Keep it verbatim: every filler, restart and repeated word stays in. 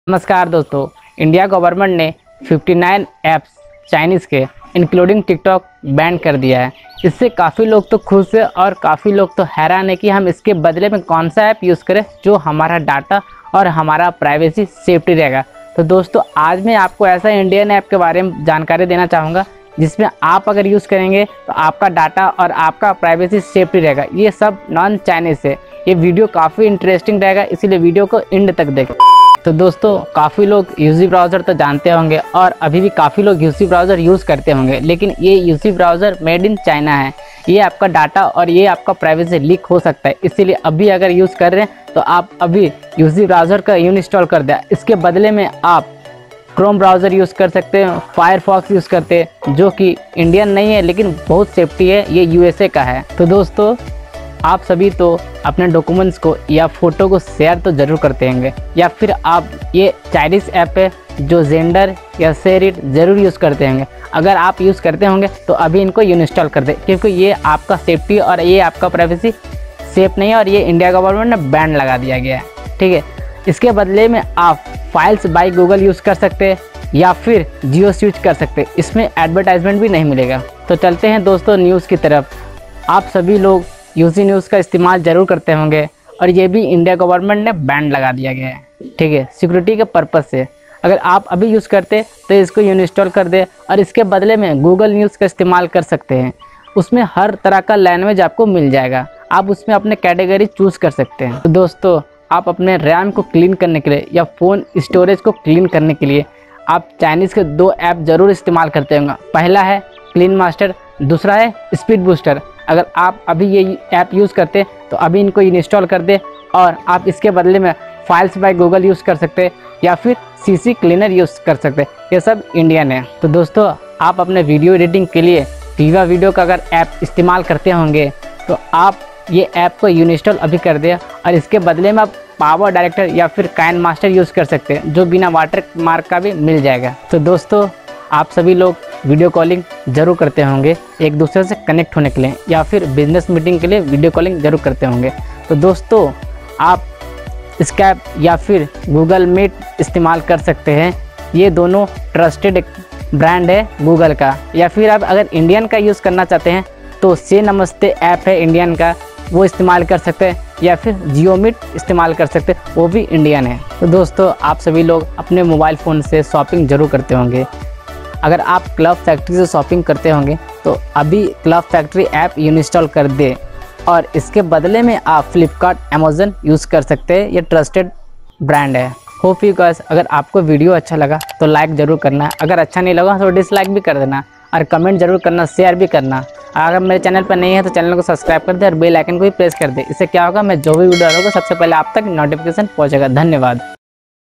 नमस्कार दोस्तों, India government ने उनसठ ऐप्स चाइनीज़ के इंक्लूडिंग टिकटॉक बैन कर दिया है। इससे काफ़ी लोग तो खुश है और काफ़ी लोग तो हैरान है कि हम इसके बदले में कौन सा ऐप यूज़ करें जो हमारा डाटा और हमारा प्राइवेसी सेफ्टी रहेगा। तो दोस्तों, आज मैं आपको ऐसा इंडियन ऐप के बारे में जानकारी देना चाहूँगा जिसमें आप अगर यूज़ करेंगे तो आपका डाटा और आपका प्राइवेसी सेफ्टी रहेगा। ये सब नॉन चाइनीज़ है। ये वीडियो काफ़ी इंटरेस्टिंग रहेगा, इसीलिए वीडियो को एंड तक देखें। तो दोस्तों, काफ़ी लोग यूसी ब्राउज़र तो जानते होंगे और अभी भी काफ़ी लोग यूसी ब्राउज़र यूज़ करते होंगे, लेकिन ये UC browser made in China है। ये आपका डाटा और ये आपका प्राइवेसी लीक हो सकता है, इसीलिए अभी अगर यूज़ कर रहे हैं तो आप अभी यूसी ब्राउज़र का अनइंस्टॉल कर दें। इसके बदले में आप क्रोम ब्राउज़र यूज़ कर सकते हैं, फायरफॉक्स यूज़ करते हैं जो कि इंडियन नहीं है लेकिन बहुत सेफ्टी है, ये यूएसए का है। तो दोस्तों, आप सभी तो अपने डॉक्यूमेंट्स को या फ़ोटो को शेयर तो ज़रूर करते होंगे, या फिर आप ये चाइनीज़ ऐप है जो जेंडर या शेयर इट ज़रूर यूज़ करते होंगे। अगर आप यूज़ करते होंगे तो अभी इनको अनइंस्टॉल कर दें, क्योंकि ये आपका सेफ्टी और ये आपका प्राइवेसी सेफ नहीं है और ये इंडिया गवर्नमेंट ने बैन लगा दिया गया है। ठीक है, इसके बदले में आप फाइल्स बाय गूगल यूज़ कर सकते हैं या फिर जियो स्विच कर सकते हैं। इसमें एडवर्टाइजमेंट भी नहीं मिलेगा। तो चलते हैं दोस्तों न्यूज़ की तरफ। आप सभी लोग यूसी न्यूज़ का इस्तेमाल ज़रूर करते होंगे और ये भी इंडिया गवर्नमेंट ने बैन लगा दिया गया है। ठीक है, सिक्योरिटी के पर्पज़ से अगर आप अभी यूज़ करते तो इसको अनइंस्टॉल कर दे और इसके बदले में गूगल न्यूज़ का इस्तेमाल कर सकते हैं। उसमें हर तरह का लैंग्वेज आपको मिल जाएगा, आप उसमें अपने कैटेगरी चूज़ कर सकते हैं। तो दोस्तों, आप अपने रैम को क्लीन करने के लिए या फ़ोन स्टोरेज को क्लीन करने के लिए आप चाइनीज़ के दो ऐप ज़रूर इस्तेमाल करते होंगे। पहला है क्लीन मास्टर, दूसरा है स्पीड बूस्टर। अगर आप अभी ये ऐप यूज़ करते तो अभी इनको इंस्टॉल कर दे और आप इसके बदले में फाइल्स बाय गूगल यूज़ कर सकते या फिर सीसी क्लीनर यूज़ कर सकते। ये सब इंडियन है। तो दोस्तों, आप अपने वीडियो एडिटिंग के लिए वीवा वीडियो का अगर ऐप इस्तेमाल करते होंगे तो आप ये ऐप को इंस्टॉल अभी कर दें और इसके बदले में आप पावर डायरेक्टर या फिर काइन मास्टर यूज़ कर सकते हैं जो बिना वाटर मार्क का भी मिल जाएगा। तो दोस्तों, आप सभी लोग वीडियो कॉलिंग ज़रूर करते होंगे एक दूसरे से कनेक्ट होने के लिए या फिर बिजनेस मीटिंग के लिए वीडियो कॉलिंग ज़रूर करते होंगे। तो दोस्तों, आप स्काइप या फिर गूगल मीट इस्तेमाल कर सकते हैं। ये दोनों ट्रस्टेड ब्रांड है गूगल का। या फिर आप अगर इंडियन का यूज़ करना चाहते हैं तो से नमस्ते ऐप है इंडियन का, वो इस्तेमाल कर सकते हैं या फिर जियो मीट इस्तेमाल कर सकते हैं, वो भी इंडियन है। तो दोस्तों, आप सभी लोग अपने मोबाइल फ़ोन से शॉपिंग ज़रूर करते होंगे। अगर आप क्लब फैक्ट्री से शॉपिंग करते होंगे तो अभी क्लब फैक्ट्री ऐप इंस्टॉल कर दे और इसके बदले में आप फ्लिपकार्ट, अमेज़न यूज़ कर सकते हैं। ये ट्रस्टेड ब्रांड है। होप यू गाइस, अगर आपको वीडियो अच्छा लगा तो लाइक ज़रूर करना, अगर अच्छा नहीं लगा तो डिसलाइक भी कर देना और कमेंट ज़रूर करना, शेयर भी करना। अगर मेरे चैनल पर नहीं है तो चैनल को सब्सक्राइब कर दे और बेल आइकन को भी प्रेस कर दे। इससे क्या होगा, मैं जो भी वीडियो डालूंगा सबसे पहले आप तक नोटिफिकेशन पहुँचेगा। धन्यवाद।